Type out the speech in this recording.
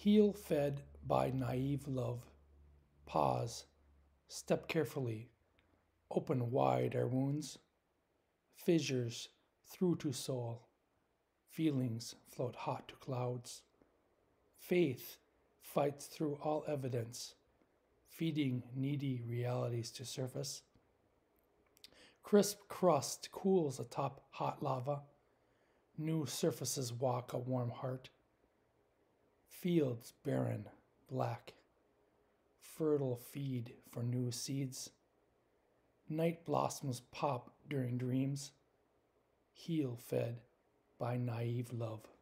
Heel fed by naive love. Pause. Step carefully. Open wide our wounds. Fissures through to soul. Feelings float hot to clouds. Faith fights through all evidence, feeding needy realities to surface. Crisp crust cools atop hot lava. New surfaces walk a warm heart. Fields barren, black. Fertile feed for new seeds. Night blossoms pop during dreams. Heel fed by naive love.